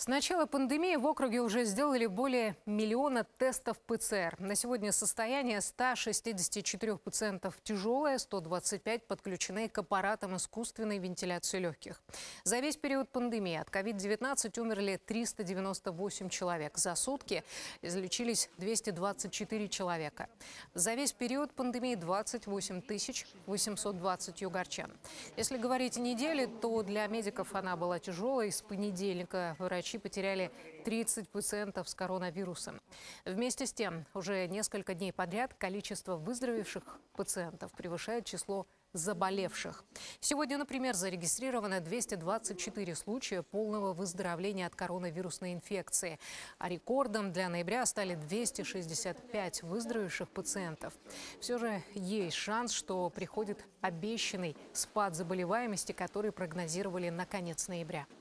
С начала пандемии в округе уже сделали более миллиона тестов ПЦР. На сегодня состояние 164 пациентов тяжелое, 125 подключены к аппаратам искусственной вентиляции легких. За весь период пандемии от COVID-19 умерли 398 человек. За сутки излечились 224 человека. За весь период пандемии 28 820 югорчан. Если говорить о неделе, то для медиков она была тяжелой. С понедельника врачи потеряли 30 пациентов с коронавирусом. Вместе с тем, уже несколько дней подряд количество выздоровевших пациентов превышает число заболевших. Сегодня, например, зарегистрировано 224 случая полного выздоровления от коронавирусной инфекции. А рекордом для ноября стали 265 выздоровевших пациентов. Все же есть шанс, что приходит обещанный спад заболеваемости, который прогнозировали на конец ноября.